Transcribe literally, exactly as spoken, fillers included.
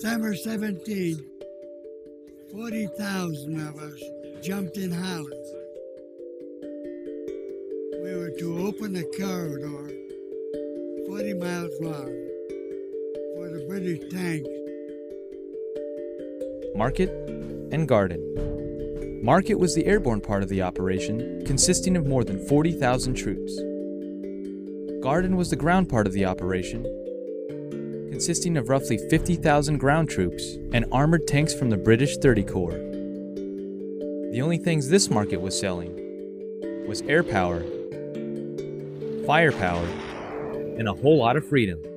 December seventeenth, forty thousand of us jumped in Holland. We were to open the corridor forty miles long for the British tanks. Market and Garden. Market was the airborne part of the operation, consisting of more than forty thousand troops. Garden was the ground part of the operation, consisting of roughly fifty thousand ground troops and armored tanks from the British thirty Corps. The only things this market was selling was air power, firepower, and a whole lot of freedom.